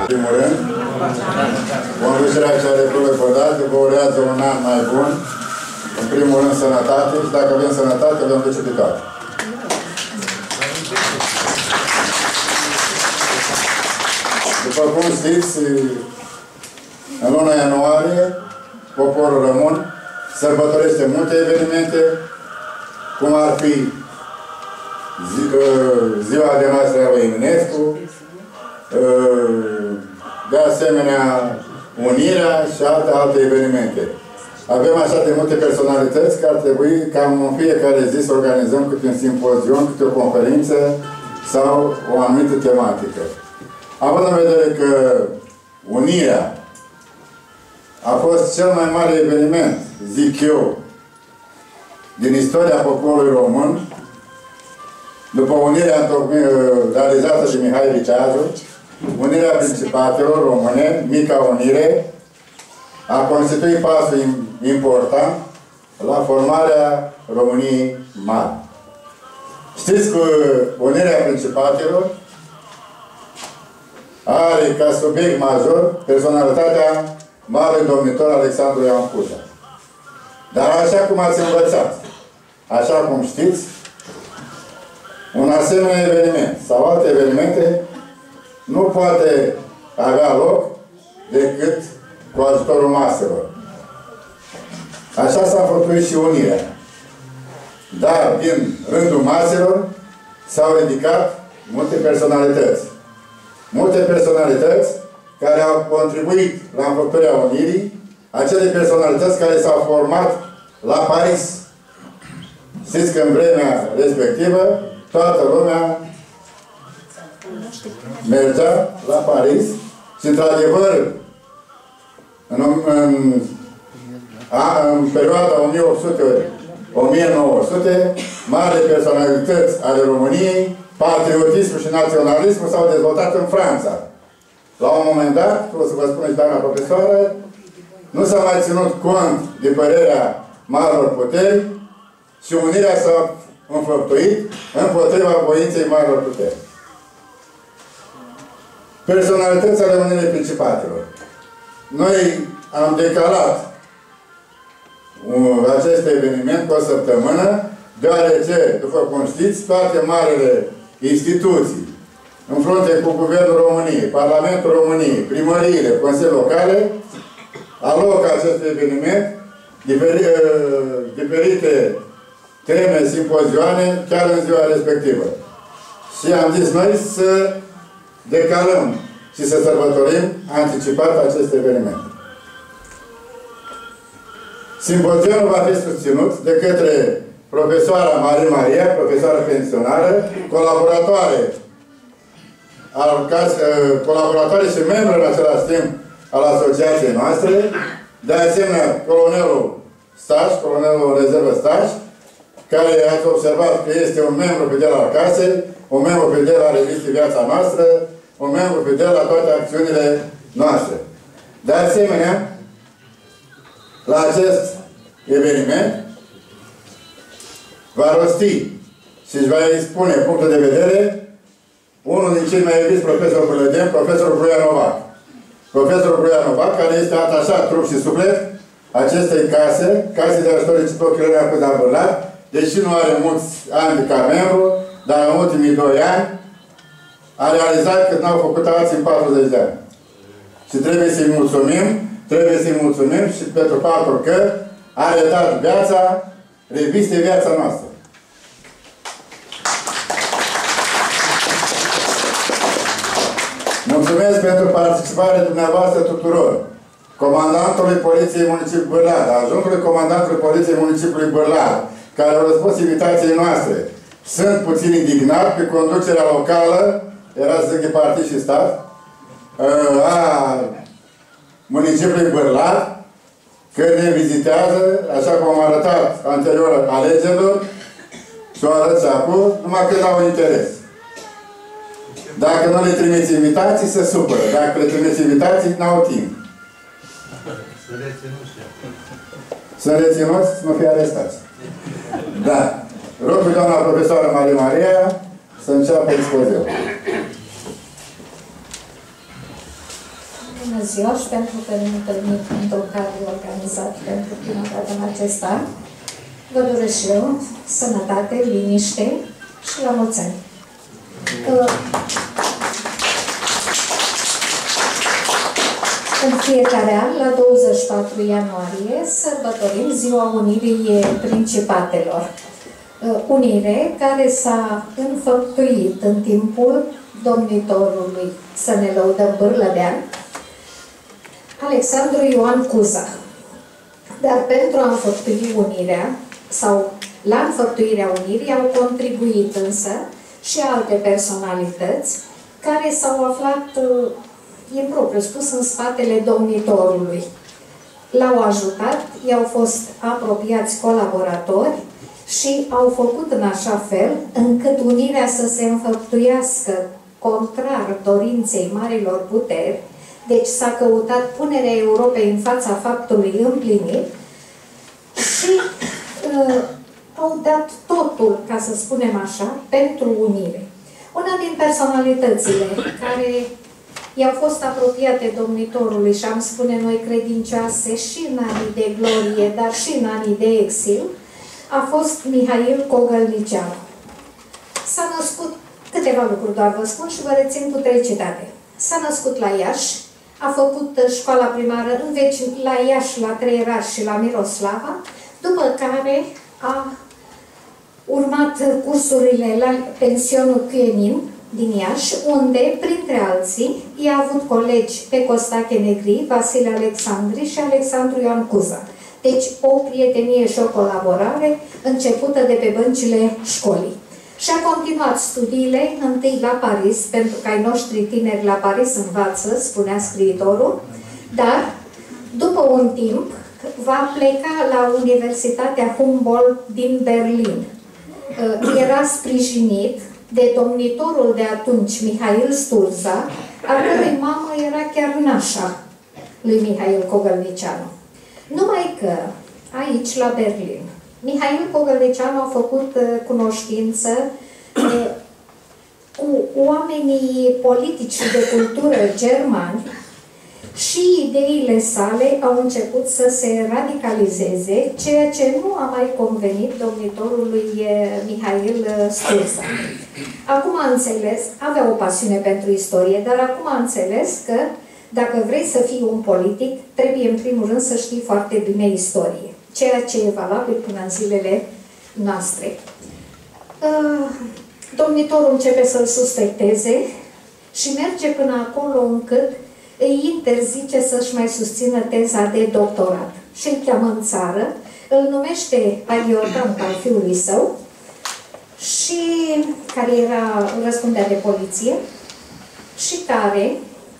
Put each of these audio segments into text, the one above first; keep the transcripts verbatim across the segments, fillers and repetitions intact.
primul rând, conducerea cea de Club Epădate vă urează un an mai bun, în primul rând sănătate, și dacă avem sănătate, avem duce pe cap. După cum știți, în luna ianuarie, poporul român sărbătorește multe evenimente, cum ar fi zi, ziua de naștere a lui Eminescu, de asemenea Unirea și alte, alte evenimente. Avem așa de multe personalități că ar trebui cam în fiecare zi să organizăm câte un simpozion, câte o conferință sau o anumită tematică. Având în vedere că Unirea a fost cel mai mare eveniment, zic eu, din istoria poporului român, după Unirea realizată de Mihai Viteazu, Unirea Principatelor Române, Mica Unire, a constituit pasul important la formarea României Mari. Știți că Unirea Principatelor are ca subiect major personalitatea marelui domnitor Alexandru Ioan Cuza. Dar așa cum ați învățat, așa cum știți, un asemenea eveniment sau alte evenimente nu poate avea loc decât cu ajutorul maselor. Așa s-a făcut și Unirea. Dar din rândul maselor s-au ridicat multe personalități. Multe personalități care au contribuit la înfăptuirea Unirii, acele personalități care s-au format la Paris. Știți că în vremea respectivă toată lumea mergea la Paris și, într-adevăr, în, în, în perioada o mie opt sute - o mie nouă sute, marile personalități ale României, patriotismul și naționalismul s-au dezvoltat în Franța. La un moment dat, o să vă spuneți, doamna profesoară, nu s-a mai ținut cont de părerea marilor puteri și Unirea s-a înfăptuit împotriva voinței marilor puteri. Personalități ale Unirii Principatelor. Noi am decalat acest eveniment cu o săptămână, deoarece, după cum știți, toate marile instituții, în frunte cu Guvernul României, Parlamentul României, primăriile, consilii locale, alocă acest eveniment diferi, diferite teme, simpozioane, chiar în ziua respectivă. Și am zis noi să decalăm și să sărbătorim anticipat acest eveniment. Simpozionul va fi susținut de către profesoara Marie Maria, profesoară pensionară, colaboratoare, al, colaboratoare și membru în același timp al asociației noastre, de asemenea colonelul Staș, colonelul în rezervă Staș, care ați observat că este un membru fidel al casei, un membru fidel al revistei Viața Noastră, un membru fidel la toate acțiunile noastre. De asemenea, la acest eveniment va rosti și își va expune punctul de vedere unul din cei mai iubiți profesori Brădeni, profesorul Bruia Novac. Profesorul Bruia Novac, care este atașat trup și suflet acestei case, case de ajutor reciproc Chirănea Cuza Bârlat, deși nu are mulți ani ca membru, dar în ultimii doi ani a realizat cât n-au făcut alții în patruzeci de ani. Și trebuie să-i mulțumim, trebuie să-i mulțumim și pentru faptul că a redat viața revistei Viața Noastră. Mulțumesc pentru participarea dumneavoastră tuturor. Comandantului Poliției Municipiului Bârlad, ajuntului Comandantului Poliției Municipiului Bârlad, care au răspuns invitației noastre. Sunt puțin indignat pe conducerea locală, era să zic de partid și stat, a municipiului Bârlad, că ne vizitează, așa cum am arătat anterior alegerilor, și o arăt și acum, numai când au interes. Dacă nu le trimiți invitații, se supără. Dacă le trimiți invitații, n-au timp. Să reținuți. Să reținuți, să nu fie arestați. Da. Rog pe doamna profesoară Marie Maria să înceapă expoziul. bună ziua și pentru că ne întâlnim într-un cadru organizat pentru prima dată în acest an. Vă doresc și eu sănătate, liniște și la mulți ani. În fiecare an, la douăzeci și patru ianuarie, sărbătorim Ziua Unirii Principatelor. Unire care s-a înfăptuit în timpul domnitorului, să ne lăudăm Bârlădean, Alexandru Ioan Cuza. Dar pentru a înfăptui unirea, sau la înfăptuirea unirii, au contribuit însă și alte personalități care s-au aflat, e propriu spus, în spatele domnitorului. L-au ajutat, i-au fost apropiați colaboratori și au făcut în așa fel încât unirea să se înfăptuiască contrar dorinței marilor puteri. Deci s-a căutat punerea Europei în fața faptului împlinit și uh, au dat totul, ca să spunem așa, pentru unire. Una din personalitățile care i-au fost apropiate domnitorului și am spune noi credincioase și în anii de glorie, dar și în anii de exil, a fost Mihail Cogălnicianu. S-a născut, câteva lucruri doar vă spun și vă rețin cu trei citate. S-a născut la Iași, a făcut școala primară în veci, la Iași, la Treieraș și la Miroslava, după care a urmat cursurile la pensionul Cuienin din Iași, unde, printre alții, i-a avut colegi pe Costache Negri, Vasile Alexandri și Alexandru Ioan Cuza. Deci o prietenie și o colaborare începută de pe băncile școlii. Și a continuat studiile, întâi la Paris, pentru că ai noștri tineri la Paris învață, spunea scriitorul, dar după un timp va pleca la Universitatea Humboldt din Berlin. Era sprijinit de domnitorul de atunci, Mihail Sturza, a cărui mamă era chiar nașa lui Mihail Cogălnicianu. Numai că aici, la Berlin, Mihail Cogălnicianu a făcut uh, cunoștință uh, cu oamenii politici și de cultură germani și ideile sale au început să se radicalizeze, ceea ce nu a mai convenit domnitorului uh, Mihail Sturza. Acum a înțeles, avea o pasiune pentru istorie, dar acum a înțeles că dacă vrei să fii un politic, trebuie în primul rând să știi foarte bine istorie, ceea ce e valabil până în zilele noastre. Domnitorul începe să-l suspecteze și merge până acolo încât îi interzice să-și mai susțină teza de doctorat. Și îl cheamă în țară, îl numește adjutant al fiului său, și care era, răspundea de poliție, și care,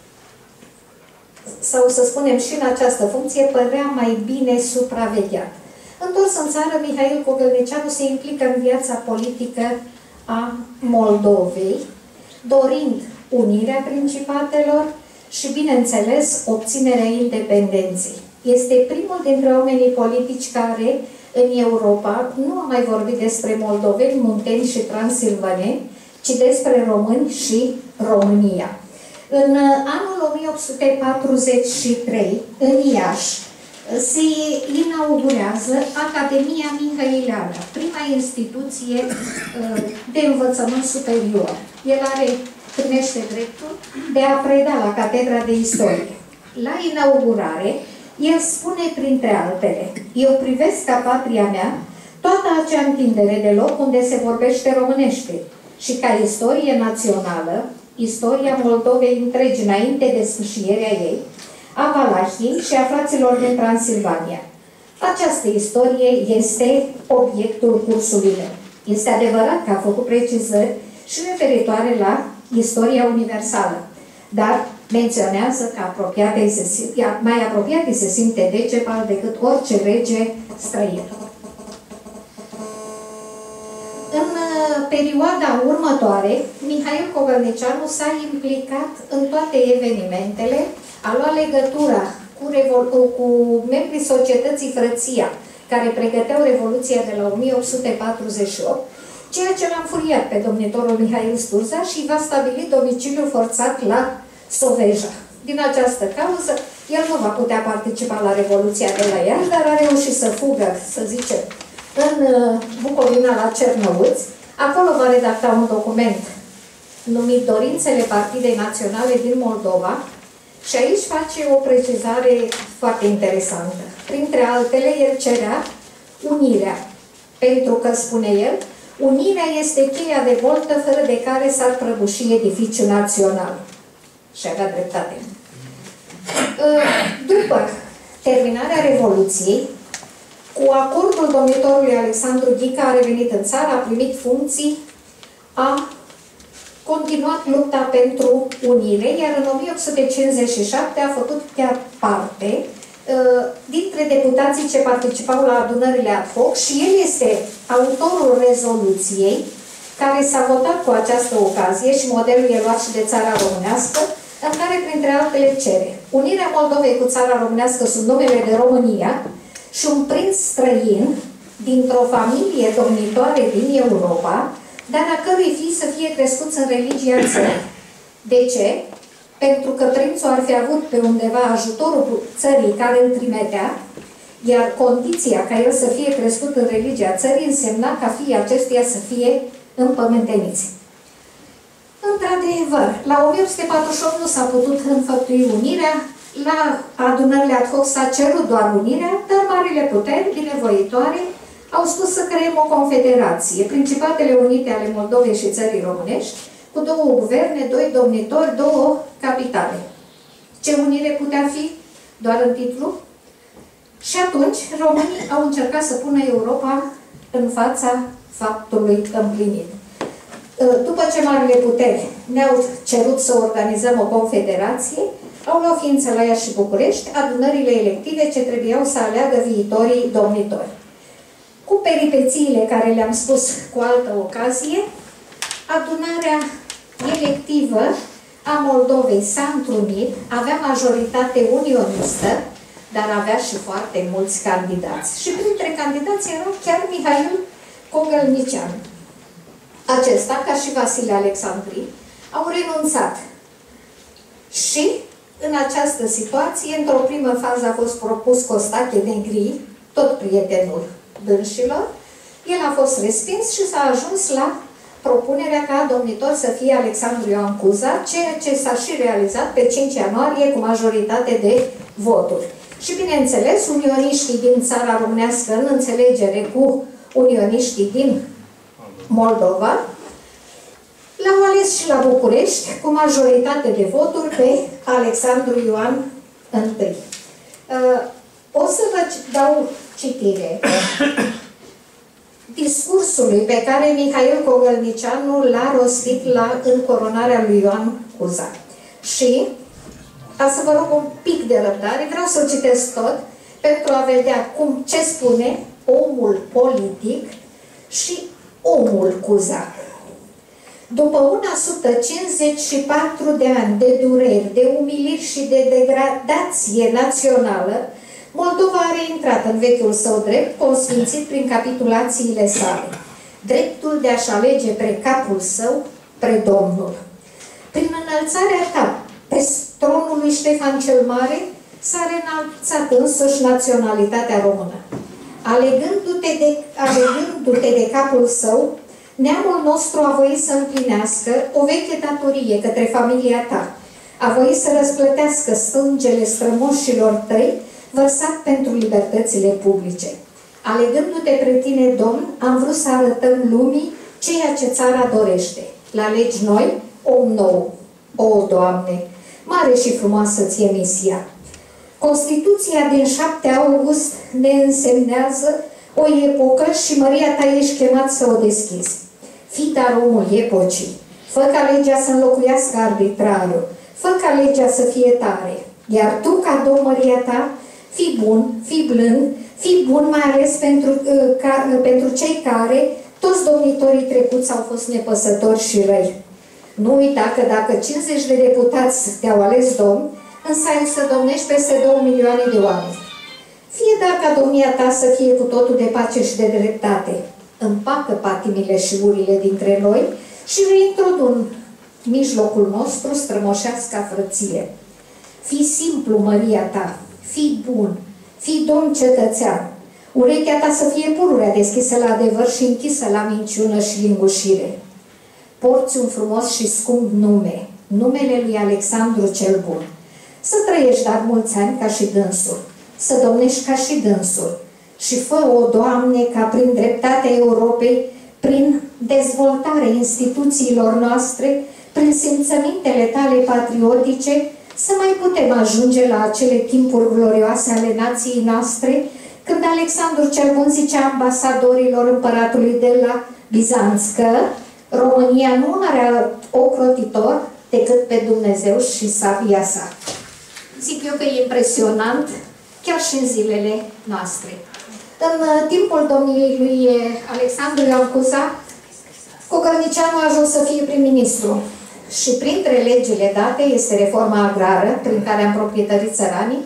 sau să spunem și în această funcție, părea mai bine supravegheat. Întors în țară, Mihail Cogălnicianu se implică în viața politică a Moldovei, dorind unirea principatelor și, bineînțeles, obținerea independenței. Este primul dintre oamenii politici care, în Europa, nu a mai vorbit despre moldoveni, munteni și transilvaneni, ci despre români și România. În anul o mie opt sute patruzeci și trei, în Iași, se inaugurează Academia Mihăileană, prima instituție de învățământ superior. El are, primește dreptul de a preda la Catedra de Istorie. La inaugurare, el spune printre altele: eu privesc ca patria mea toată acea întindere de loc unde se vorbește românește și ca istorie națională, istoria Moldovei întregi înainte de sfârșirea ei, a Valahiei și a fraților din Transilvania. Această istorie este obiectul cursului meu. Este adevărat că a făcut precizări și referitoare la istoria universală, dar menționează că apropiat se, mai apropiat îi se simte Decebal decât orice rege străin. În perioada următoare, Mihail Cogălnicianu s-a implicat în toate evenimentele, a luat legătura cu, cu membrii societății Frăția, care pregăteau Revoluția de la o mie opt sute patruzeci și opt, ceea ce l-a înfuriat pe domnitorul Mihail Sturza și va stabili domiciliu forțat la Soveja. din această cauză, el nu va putea participa la Revoluția de la Iași, dar a reușit să fugă, să zicem, în Bucovina la Cernăuți. Acolo va redacta un document numit Dorințele Partidei Naționale din Moldova și aici face o precizare foarte interesantă. Printre altele, el cerea unirea, pentru că, spune el, unirea este cheia de voltă fără de care s-ar prăbuși edificiul național. Și avea dreptate. După terminarea Revoluției, cu acordul domnitorului Alexandru Ghica a revenit în țară, a primit funcții, a continuat lupta pentru unire, iar în o mie opt sute cincizeci și șapte a făcut chiar parte uh, dintre deputații ce participau la adunările ad hoc și el este autorul rezoluției care s-a votat cu această ocazie și modelul e luat și de țara românească, în care, printre altele, cere unirea Moldovei cu țara românească sub numele de România și un prinț străin dintr-o familie domnitoare din Europa, dar a cărui fii să fie crescuți în religia țării. De ce? Pentru că prințul ar fi avut pe undeva ajutorul țării care îl trimitea, iar condiția ca el să fie crescut în religia țării însemna ca fiii acestuia să fie împământeniți. Într-adevăr, la o mie opt sute patruzeci și opt nu s-a putut înfăptui unirea, la adunările ad hoc s-a cerut doar unirea, dar marile puteri binevoitoare au spus să creăm o confederație, Principatele Unite ale Moldovei și Țării Românești, cu două guverne, doi domnitori, două capitale. Ce unire putea fi? Doar în titlu? Și atunci românii au încercat să pună Europa în fața faptului împlinit. După ce marile puteri ne-au cerut să organizăm o confederație, au luat ființă la Iași și București adunările elective ce trebuiau să aleagă viitorii domnitori. Cu peripețiile care le-am spus cu altă ocazie, adunarea electivă a Moldovei s-a întrunit, avea majoritate unionistă, dar avea și foarte mulți candidați. Și printre candidați era chiar Mihail Cogălnicianu. Acesta, ca și Vasile Alexandri, au renunțat. Și în această situație, într-o primă fază a fost propus Costache Negri, tot prietenul dânșilor, el a fost respins și s-a ajuns la propunerea ca domnitor să fie Alexandru Ioan Cuza, ceea ce s-a și realizat pe cinci ianuarie cu majoritate de voturi. Și bineînțeles, unioniștii din țara românească, în înțelegere cu unioniștii din Moldova, l-au ales și la București cu majoritate de voturi pe Alexandru Ioan I. O să vă dau citire discursului pe care Mihail Cogălnicianu l-a rostit la încoronarea lui Ioan Cuza. Și, ca să vă rog un pic de răbdare, vreau să-l citesc tot pentru a vedea cum, ce spune omul politic și omul Cuza. După o sută cincizeci și patru de ani de dureri, de umiliri și de degradație națională, Moldova a reintrat în vechiul său drept, consfințit prin capitulațiile sale. Dreptul de a-și alege pre capul său, pre Domnul. Prin înălțarea ta pe tronul lui Ștefan cel Mare, s-a reînălțat însuși naționalitatea română. Alegându-te de, alegându-te de capul său, neamul nostru a voit să împlinească o veche datorie către familia ta. A voit să răsplătească sângele strămoșilor tăi, vărsat pentru libertățile publice. Alegându-te pre tine, Domn, am vrut să arătăm lumii ceea ce țara dorește. La legi noi, om nou. O, Doamne, mare și frumoasă ție misia. Constituția din șapte august ne însemnează o epocă și măria ta ești chemat să o deschizi. Fii dar omul epocii. Fă ca legea să înlocuiască arbitrariu. Fă ca legea să fie tare. Iar tu, ca domn măria ta, fii bun, fii blând, fii bun mai ales pentru, uh, ca, uh, pentru cei care, toți domnitorii trecuți au fost nepăsători și răi. Nu uita că dacă cincizeci de deputați te-au ales domn, însă ai să domnești peste două milioane de oameni. Fie dar ca domnia ta să fie cu totul de pace și de dreptate. Împacă patimile și urile dintre noi și reintrodu în mijlocul nostru strămoșească frăție. Fii simplu, măria ta, fii bun, fii domn cetățean. Urechea ta să fie pururea deschisă la adevăr și închisă la minciună și lingușire. Porți un frumos și scump nume, numele lui Alexandru cel Bun. Să trăiești dar mulți ani ca și dânsul, să domnești ca și dânsul și fă, o Doamne, ca prin dreptatea Europei, prin dezvoltarea instituțiilor noastre, prin simțămintele tale patriotice, să mai putem ajunge la acele timpuri glorioase ale nației noastre, când Alexandru cel Bun zicea ambasadorilor împăratului de la Bizanț că România nu are ocrotitor decât pe Dumnezeu și sabia sa. Zic eu că e impresionant, chiar și în zilele noastre. În timpul domniei lui Alexandru Ioan Cuza, Cogălnicianu a ajuns să fie prim-ministru și printre legile date este reforma agrară, prin care am proprietărit țăranii,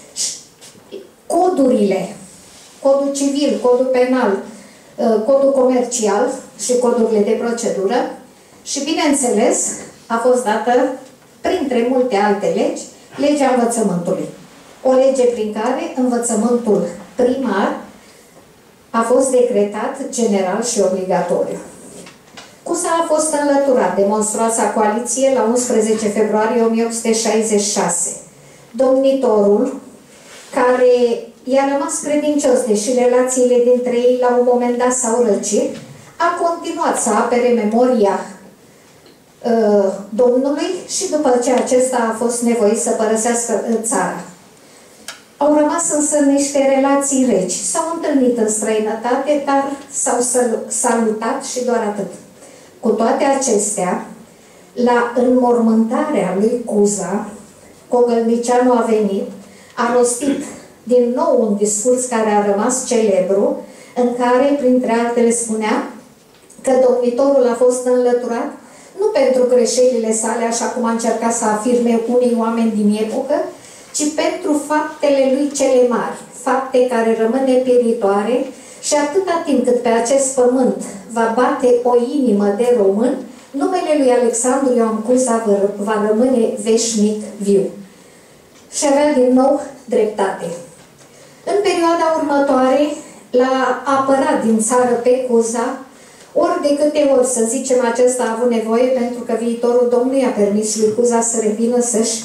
codurile, codul civil, codul penal, codul comercial și codurile de procedură și, bineînțeles, a fost dată, printre multe alte legi, legea învățământului. O lege prin care învățământul primar a fost decretat general și obligatoriu. Cuza a fost înlăturat de monstruoasa coaliție la unsprezece februarie o mie opt sute șaizeci și șase. Domnitorul, care i-a rămas credincios, deși relațiile dintre ei la un moment dat s-au răcit, a continuat să apere memoria uh, Domnului și după ce acesta a fost nevoit să părăsească țara. Au rămas însă niște relații reci. S-au întâlnit în străinătate, dar s-au salutat și doar atât. Cu toate acestea, la înmormântarea lui Cuza, Cogălnicianu a venit, a rostit din nou un discurs care a rămas celebru, în care, printre altele, spunea că domnitorul a fost înlăturat nu pentru greșelile sale, așa cum a încercat să afirme unii oameni din epocă, ci pentru faptele lui cele mari, fapte care rămân nepieritoare și atâta timp cât pe acest pământ va bate o inimă de român, numele lui Alexandru Ioan Cuza va rămâne veșnic viu. Și avea din nou dreptate. În perioada următoare l-a apărat din țară pe Cuza, ori de câte ori, să zicem, acesta a avut nevoie, pentru că viitorul Domnului a permis lui Cuza să revină să-și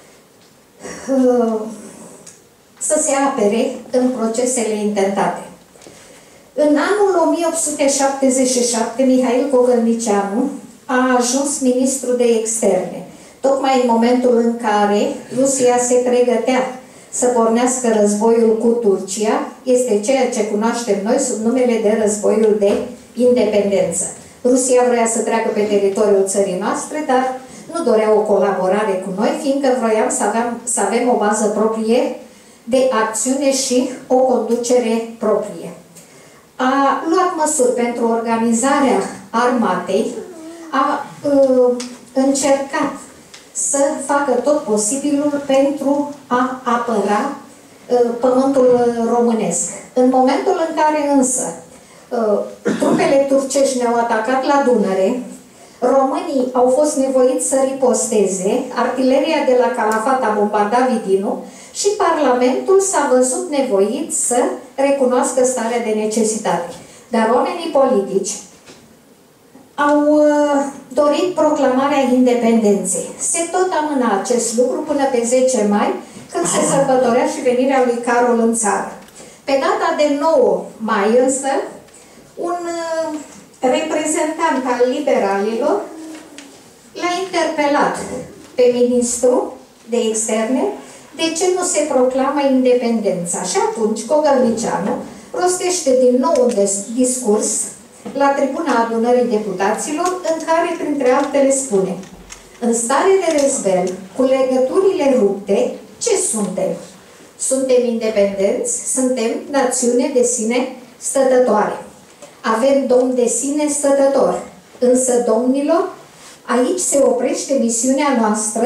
să se apere în procesele intentate. În anul o mie opt sute șaptezeci și șapte, Mihail Cogălnicianu a ajuns ministru de externe, tocmai în momentul în care Rusia se pregătea să pornească războiul cu Turcia, este ceea ce cunoaștem noi sub numele de războiul de independență. Rusia vrea să treacă pe teritoriul țării noastre, dar nu dorea o colaborare cu noi, fiindcă vroiam să avem, să avem o bază proprie de acțiune și o conducere proprie. A luat măsuri pentru organizarea armatei, a uh, încercat să facă tot posibilul pentru a apăra uh, pământul românesc. În momentul în care însă uh, trupele turcești ne-au atacat la Dunăre, românii au fost nevoiți să riposteze, artileria de la Calafat a bombardat Vidinul și Parlamentul s-a văzut nevoit să recunoască starea de necesitate. Dar oamenii politici au uh, dorit proclamarea independenței. Se tot amâna acest lucru până pe zece mai, când se sărbătorea și venirea lui Carol în țară. Pe data de nouă mai însă, un uh, reprezentant al liberalilor l-a interpelat pe ministru de externe de ce nu se proclamă independența. Și atunci Cogălnicianu rostește din nou un discurs la tribuna adunării deputaților, în care, printre altele, spune: în stare de răzbel, cu legăturile rupte, ce suntem? Suntem independenți, suntem națiune de sine stătătoare. Avem domn de sine stătător. Însă, domnilor, aici se oprește misiunea noastră.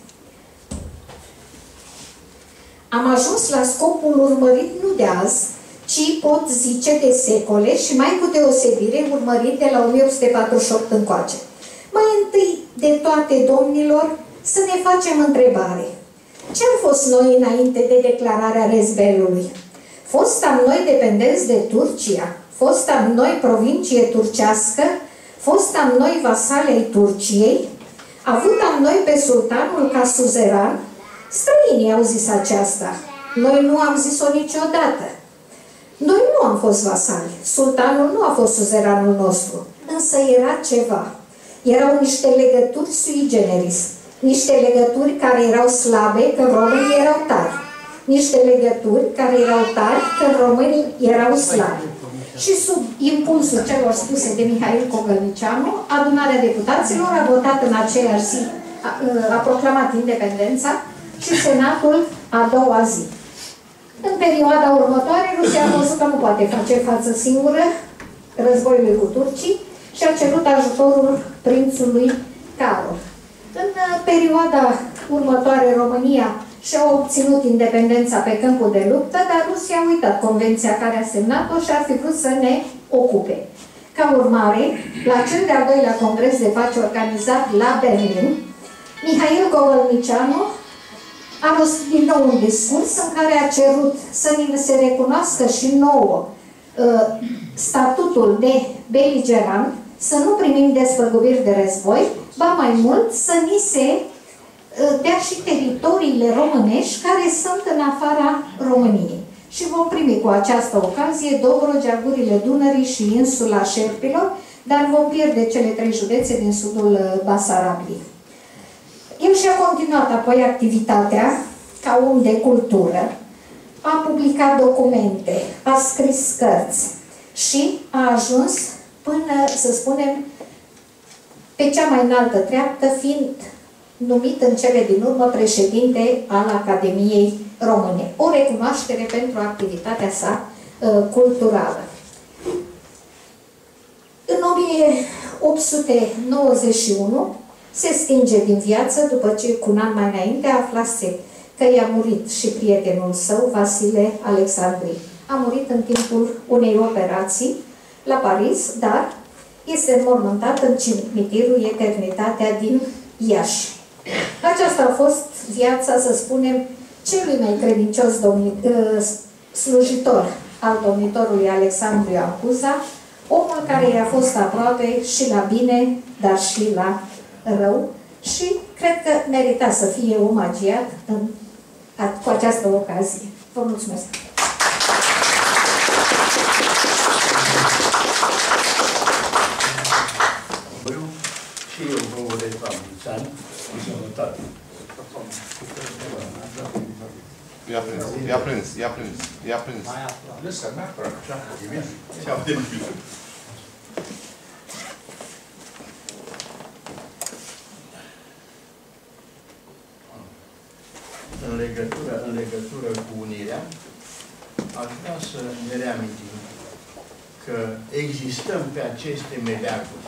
Am ajuns la scopul urmărit nu de azi, ci pot zice de secole și mai cu deosebire urmărit de la o mie opt sute patruzeci și opt încoace. Mai întâi de toate, domnilor, să ne facem întrebare. Ce am fost noi înainte de declararea Rezbelului? Fostam noi dependenți de Turcia, fostam noi provincie turcească, fostam noi vasalei Turciei, avutam noi pe sultanul ca suzeran. Străinii au zis aceasta. Noi nu am zis-o niciodată. Noi nu am fost vasali. Sultanul nu a fost suzeranul nostru. Însă era ceva. Erau niște legături sui generis. Niște legături care erau slabe, că românii erau tari. Niște legături care erau tari, că românii erau slabi. Și sub impulsul celor spuse de Mihail Cogălnicianu, adunarea deputaților a votat în aceeași zi, a, a proclamat independența și Senatul a doua zi. În perioada următoare, Rusia a văzut că nu poate face față singură războiului cu turcii și a cerut ajutorul prințului Carol. În perioada următoare, România și-a obținut independența pe câmpul de luptă, dar Rusia a uitat convenția care a semnat-o și ar fi vrut să ne ocupe. Ca urmare, la cel de-al doilea congres de pace organizat la Berlin, Mihail Cogălnicianu a rostit din nou un discurs în care a cerut să ni se recunoască și nouă uh, statutul de beligerant, să nu primim despăgubiri de război, ba mai mult să ni se dea și teritoriile românești care sunt în afara României. Și vom primi cu această ocazie Dobrogea, gurile Dunării și insula Șerpilor, dar vom pierde cele trei județe din sudul Basarabiei. El și-a continuat apoi activitatea ca om de cultură, a publicat documente, a scris cărți și a ajuns până, să spunem, pe cea mai înaltă treaptă, fiind numit în cele din urmă președinte al Academiei Române. O recunoaștere pentru activitatea sa uh, culturală. În o mie opt sute nouăzeci și unu se stinge din viață după ce, cu un an mai înainte, aflase că i-a murit și prietenul său, Vasile Alexandri. A murit în timpul unei operații la Paris, dar este înmormântat în cimitirul Eternitatea din Iași. Aceasta a fost viața, să spunem, celui mai credincios domni, slujitor al domnitorului Alexandru Ancuza, omul care i-a fost aproape și la bine, dar și la rău, și cred că merita să fie omagiat în, cu această ocazie. Vă mulțumesc! Și eu vă urez la mulți ani cu sănătate. I-a prins, i-a prins, i-a prins, i-a prins. Lăsă, n-a prins, Ce-am de bine. În legătură, în legătură cu unirea, aș vrea să ne reamintim că existăm pe aceste meleaguri.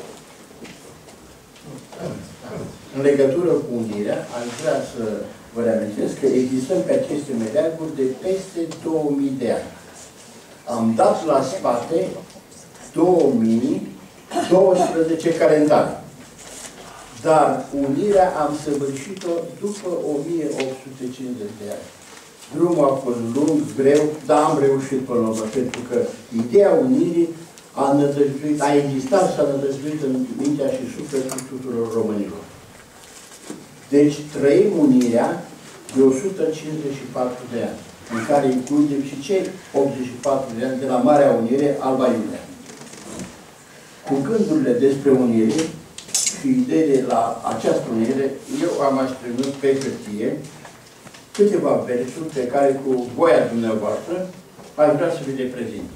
În legătură cu unirea, aș vrea să vă reamintesc că existăm pe aceste meleaguri de peste două mii de ani. Am dat la spate două mii douăsprezece calendare. Dar unirea am săvârșit-o după o mie opt sute cincizeci de ani. Drumul a fost lung, greu, dar am reușit până la urmă, pentru că ideea unirii a nădăjduit, a existat și a nădăjduit în mintea și sufletul tuturor românilor. Deci trăim unirea de o sută cincizeci și patru de ani, în care includem și cei optzeci și patru de ani de la Marea Unire, Alba Iulia. Cu gândurile despre unire și ideile la această unire, eu am așternut pe hârtie câteva versuri pe care, cu voia dumneavoastră, aș vrea să vi le prezint.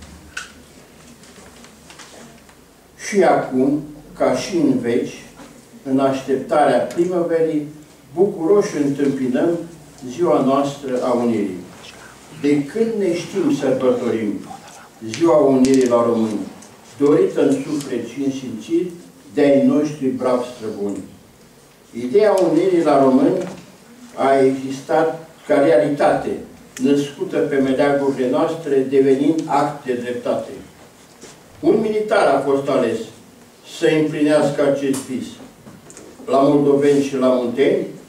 Și acum, ca și în veci, în așteptarea primăverii, bucuroși întâmpinăm ziua noastră a unirii. De când ne știm sărbătorim ziua unirii la români, dorită în suflet și în simțiri de-ai noștri bravi străbuni. Ideea unirii la români a existat ca realitate, născută pe meleagurile noastre, devenind act de dreptate. Un militar a fost ales să împlinească acest vis. La moldoveni și la munteni,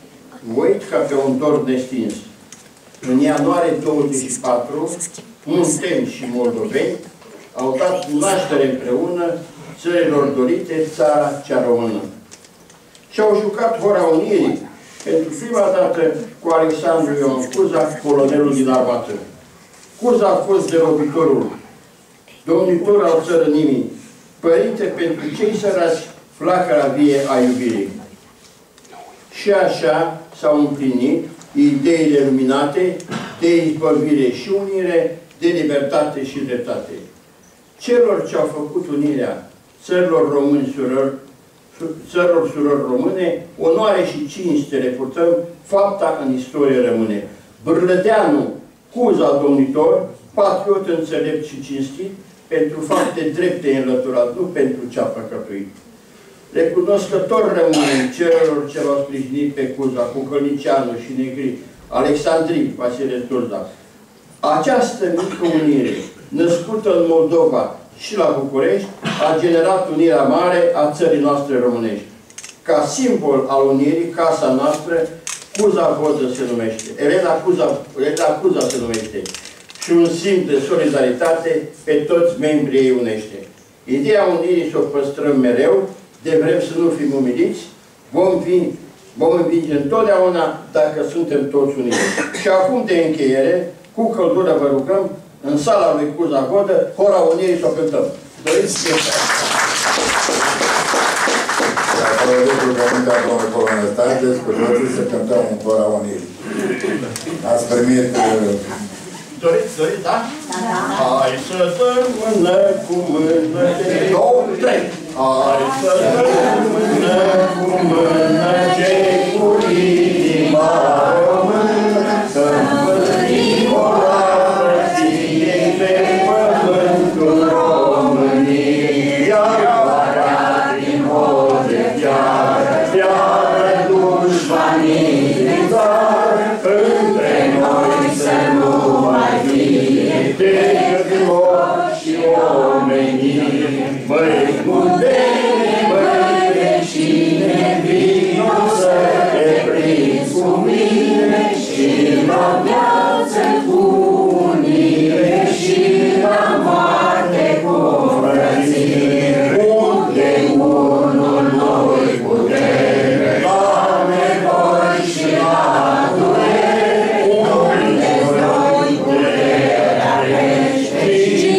Mă uit ca pe un dor nestins. În ianuarie douăzeci și patru, munteni și moldoveni au dat naștere împreună țărilor dorite, țara cea română. Și au jucat Hora Unirii pentru prima dată cu Alexandru Ioan Cuza, colonelul din armată. Cuza a fost derobitorul, domnitor al țărănimii, părinte pentru cei săraci, flacăra vie a iubirii. Și așa s-au împlinit ideile luminate de izbăvire și unire, de libertate și dreptate. Celor ce au făcut unirea țărilor români surori, țărilor surori române, onoare și cinste le purtăm, fapta în istorie rămâne. Bârlădeanu, Cuza domnitor, patriot înțelept și cinstit, pentru fapte drepte înlăturat, nu pentru ce a păcătuit. Recunoscător rămânem celor ce l-au sprijinit pe Cuza, cu Călnicianu și Negri, Alexandrii, Vasile Turda. Această mică unire, născută în Moldova și la București, a generat unirea mare a țării noastre românești. Ca simbol al unirii, casa noastră, Cuza Vodă se numește. Elena Cuza, Elena Cuza se numește. Și un simț de solidaritate pe toți membrii ei unește. Ideea unirii să o păstrăm mereu, de vrem să nu fim umiliți, vom, fi, vom învinge întotdeauna dacă suntem toți uniți. Și acum de încheiere, cu căldură vă rugăm, în sala lui Cuza Vodă, Hora Unirii să o cântăm. Doriți să Dacă vedeți rugămintea domnului colonel Stages, cu toții să cântăm în Hora Unirii. Ați primit... Doriți, doriți, da? Da. Hai să dăm mână cu mână, două, trei. Hai să dăm mână cu mână, cei cu inima română, să-mi vădim o răție pe pământul României. Iar varea din hoze fiară, fiară dușmanii din țară, între noi să nu mai fie decât lor și omenii. Măi mundeni, măi vecine, vino să te prinzi cu mine și la viață cu unire și la moarte cu frățire. Unde unul noi putere, la nevoi și la durere, unde noi puterea crește și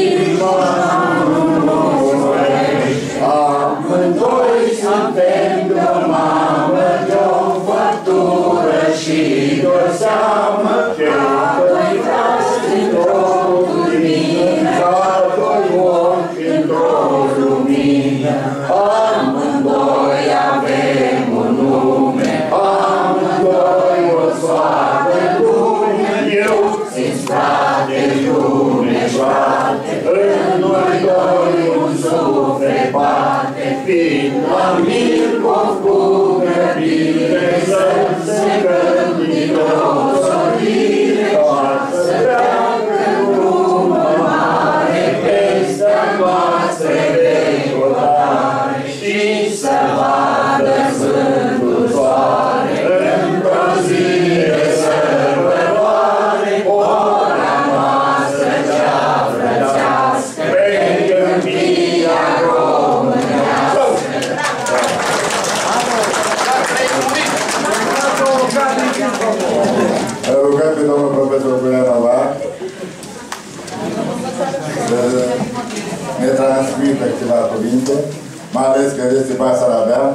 amândoi suntem de-o mamă, de-o făptură și de-o seamă, ca doi frați într-o turbină, ca doi ochi într-o lumină. Amândoi avem un nume, amândoi o soartă lume, eu ți-ți frate, lume joate, în noi doi un suflet bate, fiind la Milcov cu grăbire, să-mi se gândi o sorire, să treacă drumă mare, peste-a noastră decolare, și să vadă Sfântul Soare, într-o zi de sărbătoare, ora noastră cea frățească, pe gândirea românească. Rugat pe domnul profesor Cuian Avar să ne transmită câteva cuvinte, mai ales că este Basarabia.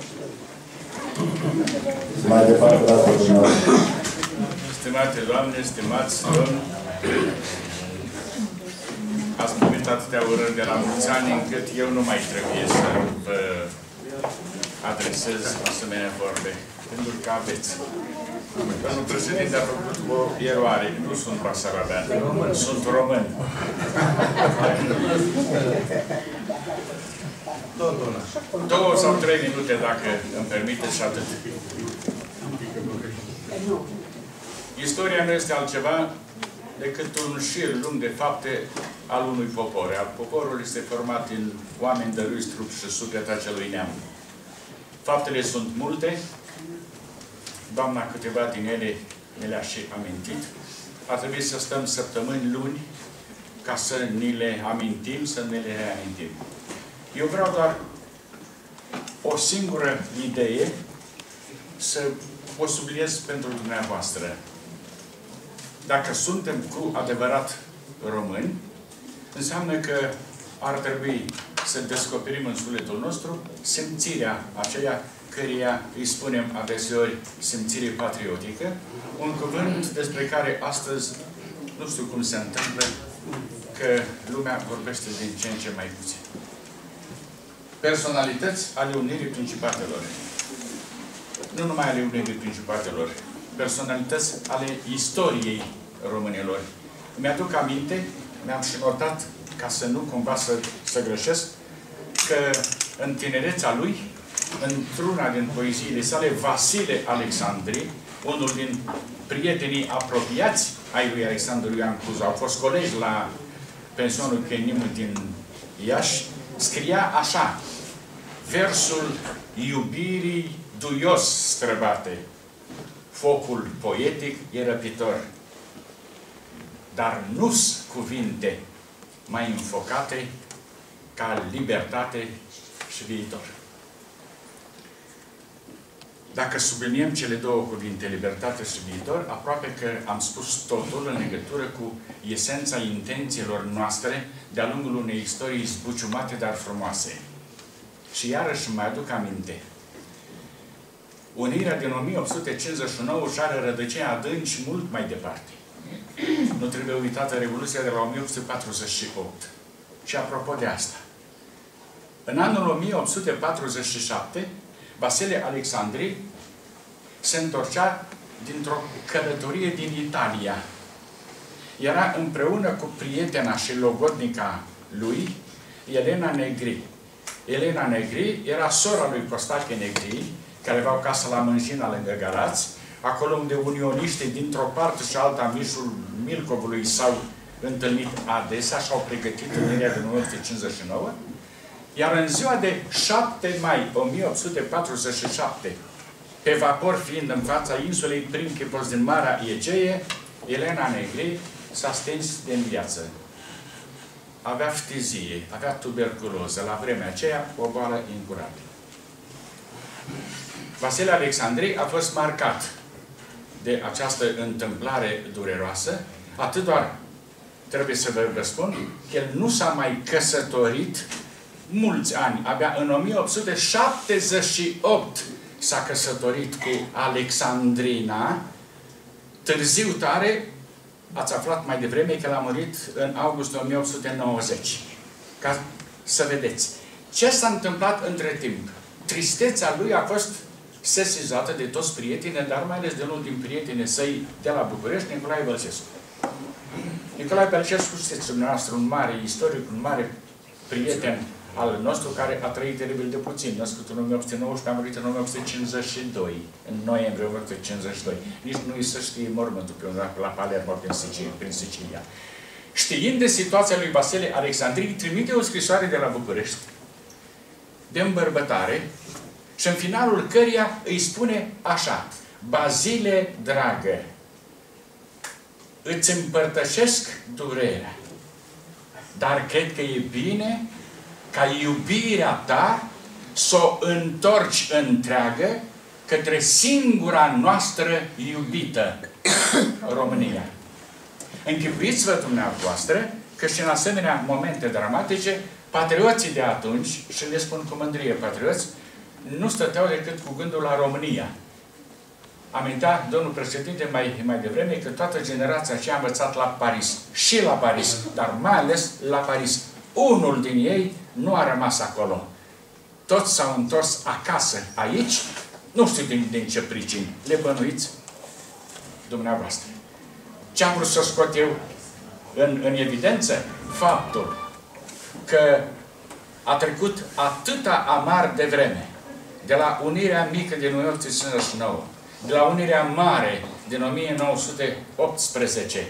Și mai departe la dumneavoastră. Stimate doamne, stimați domni, ați primit atâtea urări de la mulți ani, încât eu nu mai trebuie să vă adresez asemenea vorbe, pentru că aveți. Domnul președinte a făcut o eroare, nu sunt basarabean, sunt român. Două sau trei minute, dacă îmi permiteți, și atât. Istoria nu este altceva decât un șir lung de fapte al unui popor. Al poporul este format din oameni dăruiți trup și suflet acelui neam. Faptele sunt multe, doamna câteva din ele ne le-a și amintit. Ar trebui să stăm săptămâni, luni, ca să ni le amintim, să ne le reamintim. Eu vreau doar o singură idee să o subliniez pentru dumneavoastră. Dacă suntem cu adevărat români, înseamnă că ar trebui să descoperim în sufletul nostru simțirea aceea căreia îi spunem adeseori simțire patriotică, un cuvânt despre care astăzi nu știu cum se întâmplă, că lumea vorbește din ce în ce mai puțin. Personalități ale Unirii Principatelor. Nu numai ale Unirii Principatelor. Personalități ale istoriei românilor. Mi-aduc aminte, mi-am și notat, ca să nu cumva să, să greșesc, că în tinerețea lui, într-una din poeziile sale, Vasile Alexandri, unul din prietenii apropiați ai lui Alexandru Ioan Cuza, au fost colegi la pensionul Chenimul din Iași, scria așa: versul iubirii duios străbate, focul poetic e răpitor, dar nu-s cuvinte mai înfocate ca libertate și viitor. Dacă subliniem cele două cuvinte, libertate și viitor, aproape că am spus totul în legătură cu esența intențiilor noastre de-a lungul unei istorii zbuciumate, dar frumoase. Și iarăși mai aduc aminte. Unirea din o mie opt sute cincizeci și nouă își are rădăcini adânci mult mai departe. Nu trebuie uitată Revoluția de la o mie opt sute patruzeci și opt. Și apropo de asta, în anul o mie opt sute patruzeci și șapte, Vasile Alexandri se întorcea dintr-o călătorie din Italia. Era împreună cu prietena și logodnica lui, Elena Negri. Elena Negri era sora lui Costache Negri, care avea o casă la Mânjina, lângă Galați, acolo unde unioniștii dintr-o parte și alta în mijlul Milcovului s-au întâlnit adesea și au pregătit unirea din o mie opt sute cincizeci și nouă. Iar în ziua de șapte mai o mie opt sute patruzeci și șapte, pe vapor fiind în fața insulei Principos din Marea Egee, Elena Negri s-a stins din viață. Avea ftizie, avea tuberculoză, la vremea aceea o boală incurabilă. Vasile Alexandri a fost marcat de această întâmplare dureroasă, atât doar trebuie să vă spun că el nu s-a mai căsătorit mulți ani. Abia în o mie opt sute șaptezeci și opt s-a căsătorit cu Alexandrina. Târziu tare, ați aflat mai devreme că l-a murit în august o mie opt sute nouăzeci. Ca să vedeți. Ce s-a întâmplat între timp? Tristețea lui a fost sesizată de toți prietenii, dar mai ales de unul din prietenii săi de la București, Nicolae Bălcescu. Nicolae Bălcescu, știți dumneavoastră, un mare istoric, un mare prieten al nostru, care a trăit teribil de puțin, născut în o mie opt sute nouăsprezece, a murit în o mie opt sute cincizeci și doi, în noiembrie o mie opt sute cincizeci și doi. Nici nu îi să știe mormântul pe undeva la Palermo, prin Sicilia, prin Sicilia. Știind de situația lui Vasile Alexandri, trimite o scrisoare de la București de îmbărbătare și în finalul căreia îi spune așa: Bazile dragă, îți împărtășesc durerea, dar cred că e bine ca iubirea ta să o întorci întreagă către singura noastră iubită, România. Închipuiți-vă dumneavoastră că și în asemenea momente dramatice, patrioții de atunci, și le spun cu mândrie patrioți, nu stăteau decât cu gândul la România. Amintea domnul președinte mai, mai devreme că toată generația aceea a învățat la Paris. Și la Paris, dar mai ales la Paris. Unul din ei nu a rămas acolo. Toți s-au întors acasă, aici, nu știu din, din ce pricini. Le bănuiți dumneavoastră. Ce am vrut să scot eu în, în evidență? Faptul că a trecut atâta amar de vreme de la unirea mică din o mie opt sute cincizeci și nouă, de la unirea mare din o mie nouă sute optsprezece,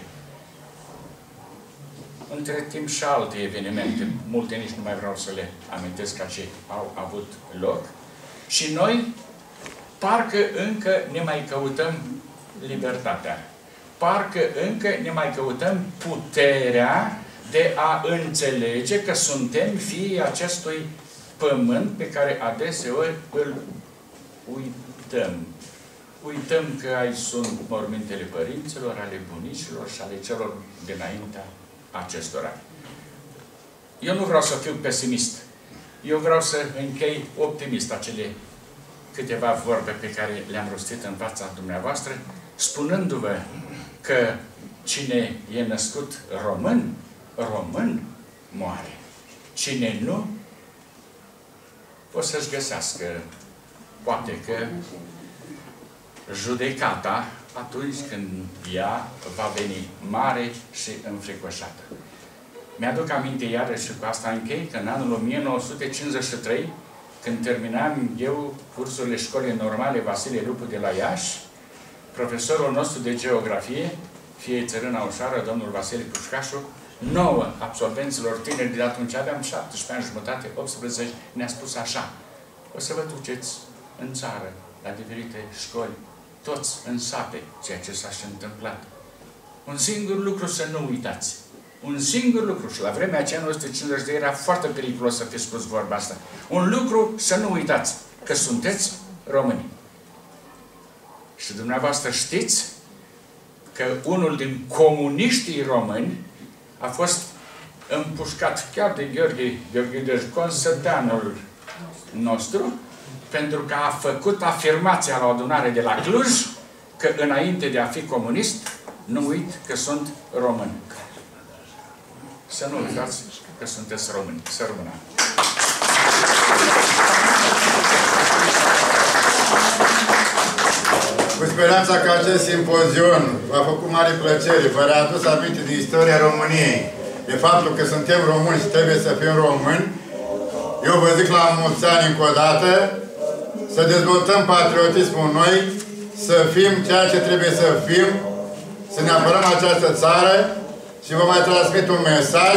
între timp și alte evenimente, multe nici nu mai vreau să le amintesc ca ce au avut loc, și noi parcă încă ne mai căutăm libertatea. Parcă încă ne mai căutăm puterea de a înțelege că suntem fiii acestui pământ pe care adeseori îl uităm. Uităm că ai sunt mormintele părinților, ale bunicilor și ale celor dinaintea acestora. Eu nu vreau să fiu pesimist. Eu vreau să închei optimist acele câteva vorbe pe care le-am rostit în fața dumneavoastră, spunându-vă că cine e născut român, român moare. Cine nu, o să-și găsească, poate că, judecata atunci când ea va veni mare și înfricoșată. Mi-aduc aminte iarăși și cu asta închei că în anul o mie nouă sute cincizeci și trei, când terminam eu cursurile școlii normale Vasile Lupu de la Iași, profesorul nostru de geografie, fie țărâna ușoară, domnul Vasile Pușcașu, nouă absolvenților tineri de atunci, aveam șaptesprezece ani jumătate, optsprezece, ne-a spus așa: o să vă duceți în țară, la diferite școli, toți în sate, ceea ce s-a și întâmplat. Un singur lucru să nu uitați. Un singur lucru. Și la vremea aceea, în o sută cincizeci de era foarte periculos să fi spus vorba asta. Un lucru să nu uitați, că sunteți români. Și dumneavoastră știți că unul din comuniștii români a fost împușcat chiar de Gheorghe Gheorghideș, consăteanul nostru, pentru că a făcut afirmația la o adunare de la Cluj că înainte de a fi comunist, nu uit că sunt român. Să nu uitați că sunteți români. Să rămână. Cu speranța că acest simpozion v-a făcut mare plăcere, vă readus aminte de istoria României, de faptul că suntem români și trebuie să fim români, eu vă zic la mulți ani încă o dată, să dezvoltăm patriotismul în noi, să fim ceea ce trebuie să fim, să ne apărăm această țară și vă mai transmit un mesaj.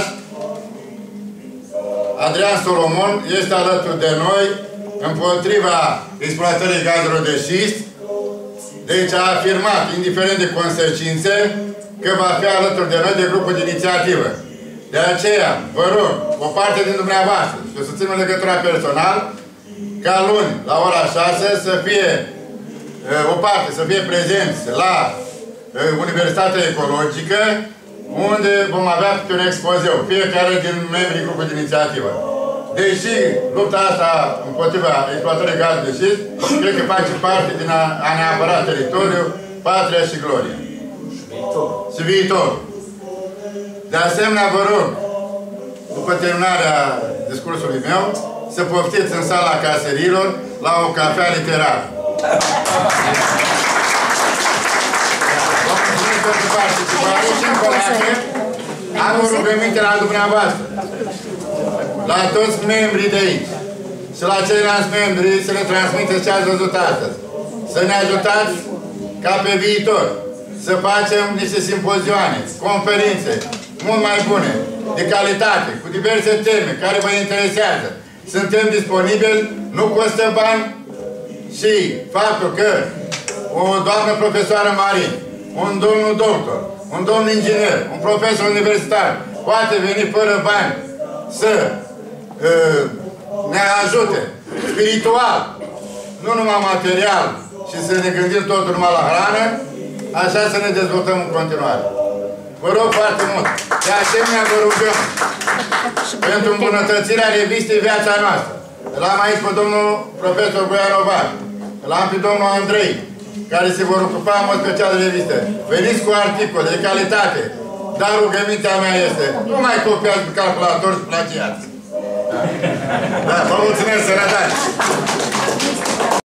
Adrian Solomon este alături de noi împotriva exploatării gazelor de șist. Deci a afirmat, indiferent de consecințe, că va fi alături de noi de grupul de inițiativă. De aceea, vă rog, o parte din dumneavoastră, și o să ținem legătura personal, ca luni, la ora șase, să fie o parte, să fie prezenți la Universitatea Ecologică, unde vom avea un expozeu, fiecare din membrii grupului de inițiativă. Deși lupta asta împotriva exploatării gazului de șist, cred că face parte din a, a ne apăra teritoriul, patria și gloria. Și viitor. De asemenea, vă rog, după terminarea discursului meu, să poftiți în sala caserilor la o cafea literară. Vă mulțumim pentru participare și încă o dată am o rugăminte la dumneavoastră, la toți membrii de aici și la ceilalți membri, să le transmiteți ce ați văzut astăzi. Să ne ajutați ca pe viitor să facem niște simpozioane, conferințe mult mai bune, de calitate, cu diverse teme care vă interesează. Suntem disponibili, nu costă bani și faptul că o doamnă profesoară marin, un domnul doctor, un domn inginer, un profesor universitar poate veni fără bani să uh, ne ajute spiritual, nu numai material, și să ne gândim totul numai la hrană, așa să ne dezvoltăm în continuare. Vă rog foarte mult. De asemenea, vă rugăm pentru îmbunătățirea revistei Viața Noastră. L-am aici pe domnul profesor Boianovar, l-am pe domnul Andrei, care se vor ocupa în mod special de reviste. Veniți cu articole de calitate, dar rugămintea mea este: nu mai copiați pe calculator și plagiați. Da, vă mulțumesc, sănătate!